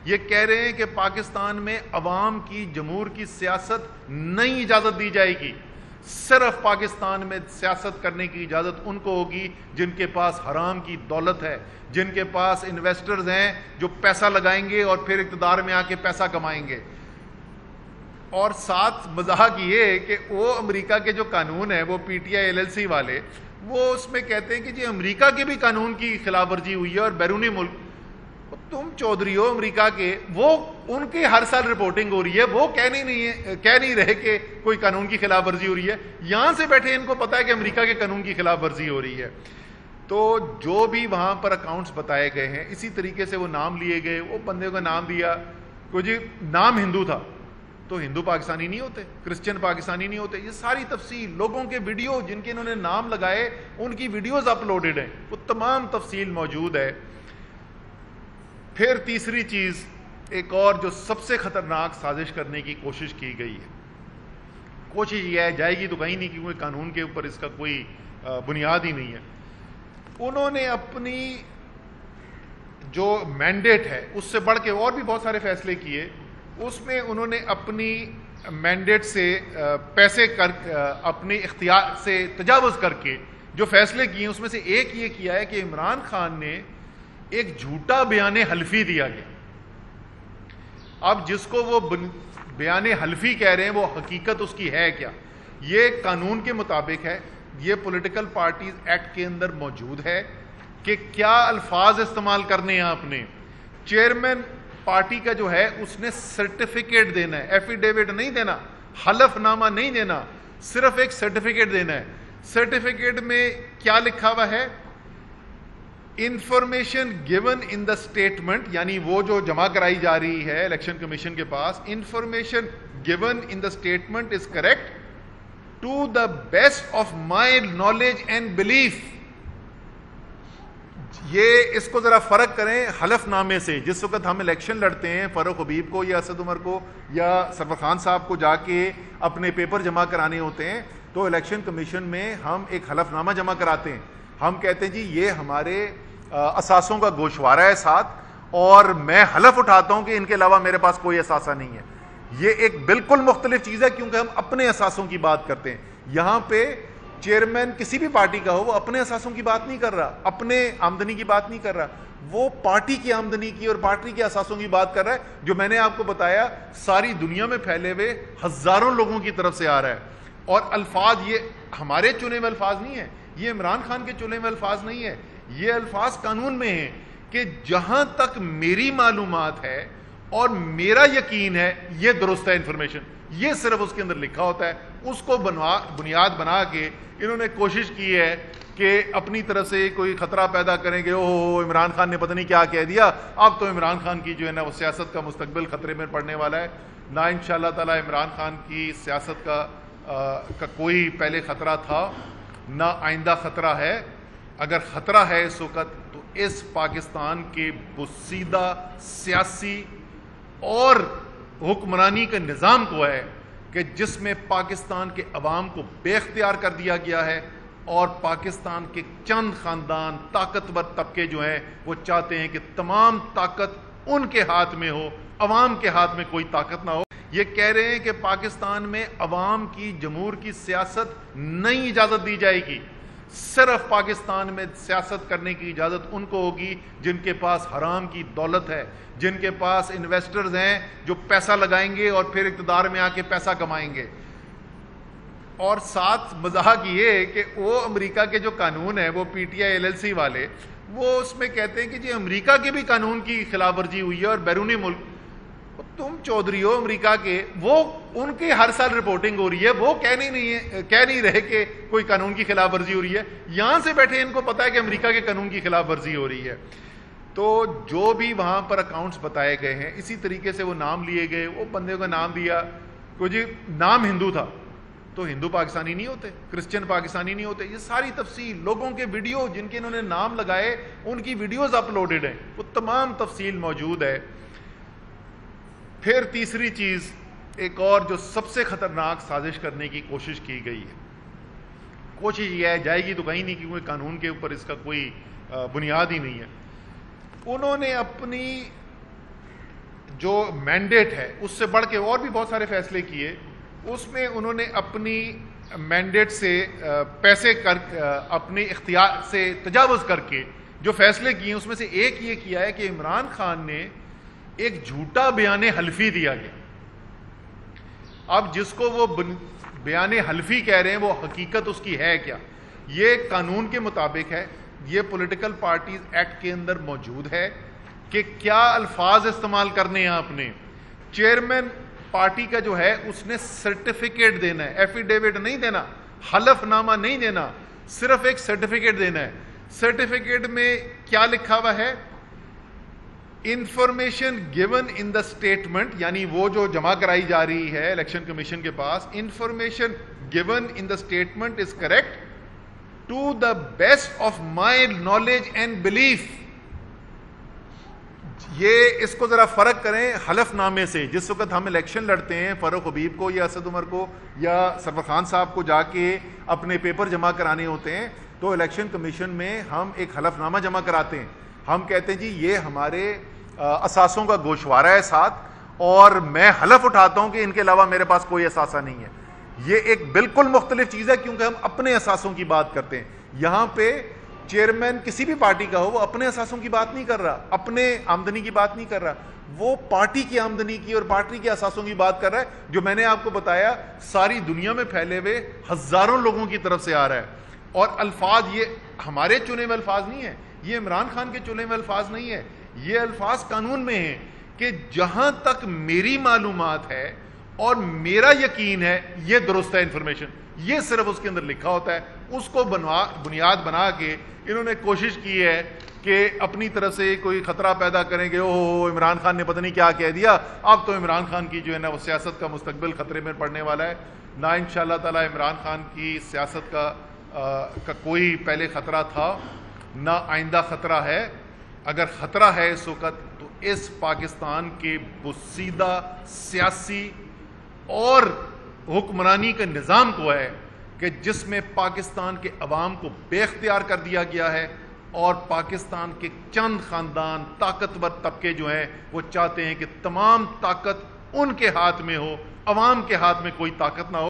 یہ کہہ رہے ہیں کہ پاکستان میں عوام کی جمہور کی سیاست نہیں اجازت دی جائے گی، صرف پاکستان میں سیاست کرنے کی اجازت ان کو ہوگی جن کے پاس حرام کی دولت ہے، جن کے پاس انویسٹرز ہیں جو پیسہ لگائیں گے اور پھر اقتدار میں آ کے پیسہ کمائیں گے۔ اور ساتھ مذاق یہ کہ وہ امریکہ کے جو قانون ہیں، وہ پی ٹی آئی LLC والے، وہ اس میں کہتے ہیں کہ جی امریکہ کے بھی قانون کی خلاف ورزی ہوئی ہے اور بیرونی ملک، تم چودھری ہو امریکہ کے، وہ ان کی ہر سال رپورٹنگ ہو رہی ہے، وہ کہہ نہیں رہے کہ کوئی قانون کی خلاف ورزی ہو رہی ہے، یہاں سے بیٹھے ان کو پتا ہے کہ امریکہ کے قانون کی خلاف ورزی ہو رہی ہے۔ تو جو بھی وہاں پر اکاؤنٹس بتائے گئے ہیں، اسی طریقے سے وہ نام لیے گئے، وہ بندے کا نام دیا، کوئی جی نام ہندو تھا تو ہندو پاکستانی نہیں ہوتے، کرسچن پاکستانی نہیں ہوتے، یہ ساری تفصیل لوگوں کے ویڈیو جن کے انہوں نے نام لگائے ان کی ویڈیوز اپلوڈڈ ہیں، وہ تمام تفصیل موجود ہے۔ پھر تیسری چیز ایک اور جو سب سے خطرناک سازش کرنے کی کوشش کی گئی ہے، کوشش یہ ہے، جائے گی تو کہیں نہیں کیونکہ قانون کے اوپر اس کا کوئی بنیاد ہی نہیں ہے، انہوں نے اپنی جو مینڈیٹ ہے اس سے بڑھ کے اور بھی بہت سارے فیصلے کیے، اس میں انہوں نے اپنی مینڈیٹ سے پیسے اپنے اختیار سے تجاوز کر کے جو فیصلے کیے اس میں سے ایک یہ کیا ہے کہ عمران خان نے ایک جھوٹا بیان حلفی دیا گیا۔ اب جس کو وہ بیان حلفی کہہ رہے ہیں وہ حقیقت اس کی ہے کیا؟ یہ قانون کے مطابق ہے، یہ پولیٹیکل پارٹیز ایکٹ کے اندر موجود ہے کہ کیا الفاظ استعمال کرنے ہیں آپ نے۔ چیئرمین پارٹی کا جو ہے اس نے سرٹیفکیٹ دینا ہے، ایفیڈیوٹ نہیں دینا، حلف نامہ نہیں دینا، صرف ایک سرٹیفکیٹ دینا ہے۔ سرٹیفکیٹ میں کیا لکھا ہوا ہے؟ Information given in the statement, یعنی وہ جو جمع کرائی جا رہی ہے الیکشن کمیشن کے پاس، information given in the statement is correct to the best of my knowledge and belief. یہ اس کو ذرا فرق کریں حلف نامے سے۔ جس وقت ہم الیکشن لڑتے ہیں فاروق حبیب کو یا اسد عمر کو یا سرور خان صاحب کو جا کے اپنے پیپر جمع کرانے ہوتے ہیں تو الیکشن کمیشن میں ہم ایک حلف نامہ جمع کراتے ہیں، ہم کہتے ہیں جی یہ ہمارے اثاثوں کا گوشوارہ ہے ساتھ، اور میں حلف اٹھاتا ہوں کہ ان کے علاوہ میرے پاس کوئی اثاثہ نہیں ہے۔ یہ ایک بالکل مختلف چیز ہے کیونکہ ہم اپنے اثاثوں کی بات کرتے ہیں۔ یہاں پہ چیئرمین کسی بھی پارٹی کا ہو وہ اپنے اثاثوں کی بات نہیں کر رہا، اپنے آمدنی کی بات نہیں کر رہا، وہ پارٹی کی آمدنی کی اور پارٹی کے اثاثوں کی بات کر رہا ہے، جو میں نے آپ کو بتایا ساری دنیا میں پھیلے ہوئے ہزاروں لوگوں کی طرف سے آ رہا ہے۔ اور الفاظ یہ ہمارے چنے ہوئے الفاظ نہیں ہیں، یہ عمران خان کے چنے ہوئے الفاظ نہیں ہیں، یہ الفاظ قانون میں ہیں کہ جہاں تک میری معلومات ہے اور میرا یقین ہے یہ درست ہے انفارمیشن، یہ صرف اس کے اندر لکھا ہوتا ہے۔ اس کو بنیاد بنا کے انہوں نے کوشش کی ہے کہ اپنی طرف سے کوئی خطرہ پیدا کریں گے، اوہ عمران خان نے پتہ نہیں کیا کہہ دیا، اب تو عمران خان کی جو ہے نا وہ سیاست کا مستقبل خطرے میں پڑنے والا ہے۔ نہ انشاءاللہ تعالی عمران خان کی سیاست کا کوئی پہلے خطرہ تھا، نہ آئندہ خطرہ ہے۔ اگر خطرہ ہے اس وقت تو اس پاکستان کے بسیدہ سیاسی اور حکمرانی کے نظام کو ہے کہ جس میں پاکستان کے عوام کو بے اختیار کر دیا گیا ہے، اور پاکستان کے چند خاندان طاقتور طبقے جو ہیں وہ چاہتے ہیں کہ تمام طاقت ان کے ہاتھ میں ہو، عوام کے ہاتھ میں کوئی طاقت نہ ہو۔ یہ کہہ رہے ہیں کہ پاکستان میں عوام کی جمہور کی سیاست نہیں اجازت دی جائے گی، صرف پاکستان میں سیاست کرنے کی اجازت ان کو ہوگی جن کے پاس حرام کی دولت ہے، جن کے پاس انویسٹرز ہیں جو پیسہ لگائیں گے اور پھر اقتدار میں آ کے پیسہ کمائیں گے۔ اور ساتھ مذاق یہ کہ وہ امریکہ کے جو قانون ہیں، وہ پی ٹی آئی LLC والے، وہ اس میں کہتے ہیں کہ جی امریکہ کے بھی قانون کی خلاف ورزی ہوئی ہے اور بیرونی ملک، تم چودھری ہو امریکہ کے، وہ ان کی ہر سال رپورٹنگ ہو رہی ہے، وہ کہہ نہیں رہے کہ کوئی قانون کی خلاف ورزی ہو رہی ہے، یہاں سے بیٹھے ان کو پتا ہے کہ امریکہ کے قانون کی خلاف ورزی ہو رہی ہے۔ تو جو بھی وہاں پر اکاؤنٹس بتائے گئے ہیں اسی طریقے سے وہ نام لیے گئے، وہ بندے کا نام دیا، کوئی جی نام ہندو تھا تو ہندو پاکستانی نہیں ہوتے، کرسچن پاکستانی نہیں ہوتے، یہ ساری تفصیل لوگوں کے ویڈیو جن کے انہوں نے نام لگائے ان کی ویڈیوز اپلوڈڈ ہیں، وہ تمام تفصیل موجود ہے۔ پھر تیسری چیز ایک اور جو سب سے خطرناک سازش کرنے کی کوشش کی گئی ہے، کوشش یہ ہے، جائے گی تو کہیں نہیں کیونکہ قانون کے اوپر اس کا کوئی بنیاد ہی نہیں ہے، انہوں نے اپنی جو مینڈیٹ ہے اس سے بڑھ کے اور بھی بہت سارے فیصلے کیے، اس میں انہوں نے اپنی مینڈیٹ سے پیسے اپنی اختیار سے تجاوز کر کے جو فیصلے کیے اس میں سے ایک یہ کیا ہے کہ عمران خان نے ایک جھوٹا بیان حلفی دیا گیا۔ اب جس کو وہ بیان حلفی کہہ رہے ہیں وہ حقیقت اس کی ہے کیا؟ یہ قانون کے مطابق ہے، یہ پولیٹیکل پارٹیز ایکٹ کے اندر موجود ہے کہ کیا الفاظ استعمال کرنے ہیں آپ نے۔ چیئرمین پارٹی کا جو ہے اس نے سرٹیفکیٹ دینا ہے، ایفیڈیوٹ نہیں دینا، حلف نامہ نہیں دینا، صرف ایک سرٹیفکیٹ دینا ہے۔ سرٹیفکیٹ میں کیا لکھا ہوا ہے؟ Information given in the statement, یعنی وہ جو جمع کرائی جا رہی ہے الیکشن کمیشن کے پاس، information given in the statement is correct to the best of my knowledge and belief. یہ اس کو ذرا فرق کریں حلف نامے سے۔ جس وقت ہم الیکشن لڑتے ہیں فاروق حبیب کو یا اسد عمر کو یا سرور خان صاحب کو جا کے اپنے پیپر جمع کرانے ہوتے ہیں تو الیکشن کمیشن میں ہم ایک حلف نامہ جمع کراتے ہیں۔ ہم کہتے ہیں جی یہ ہمارے اثاثوں کا گوشوارہ ہے ساتھ، اور میں حلف اٹھاتا ہوں کہ ان کے علاوہ میرے پاس کوئی اثاثہ نہیں ہے۔ یہ ایک بالکل مختلف چیز ہے کیونکہ ہم اپنے اثاثوں کی بات کرتے ہیں۔ یہاں پہ چیئرمین کسی بھی پارٹی کا ہو وہ اپنے اثاثوں کی بات نہیں کر رہا، اپنے آمدنی کی بات نہیں کر رہا، وہ پارٹی کی آمدنی کی اور پارٹی کے اثاثوں کی بات کر رہا ہے، جو میں نے آپ کو بتایا ساری دنیا میں پھیلے ہوئے ہزاروں لوگوں کی طرف سے آ رہا ہے۔ اور الفاظ یہ ہمارے چنے ہوئے الفاظ نہیں ہیں، یہ عمران خان کے چنے ہوئے الفاظ نہیں ہیں، یہ الفاظ قانون میں ہیں کہ جہاں تک میری معلومات ہے اور میرا یقین ہے یہ درست ہے انفارمیشن، یہ صرف اس کے اندر لکھا ہوتا ہے۔ اس کو بنیاد بنا کے انہوں نے کوشش کی ہے کہ اپنی طرف سے کوئی خطرہ پیدا کریں کہ اوہ عمران خان نے پتہ نہیں کیا کہہ دیا، اب تو عمران خان کی جو ہے نا وہ سیاست کا مستقبل خطرے میں پڑنے والا ہے۔ نہ انشاءاللہ تعالی عمران خان کی سیاست کا کوئی پہلے خطرہ تھا، نہ آئندہ خطرہ ہے۔ اگر خطرہ ہے اس وقت تو اس پاکستان کے بسیدہ سیاسی اور حکمرانی کے نظام کو ہے کہ جس میں پاکستان کے عوام کو بے اختیار کر دیا گیا ہے، اور پاکستان کے چند خاندان طاقتور طبقے جو ہیں وہ چاہتے ہیں کہ تمام طاقت ان کے ہاتھ میں ہو، عوام کے ہاتھ میں کوئی طاقت نہ ہو۔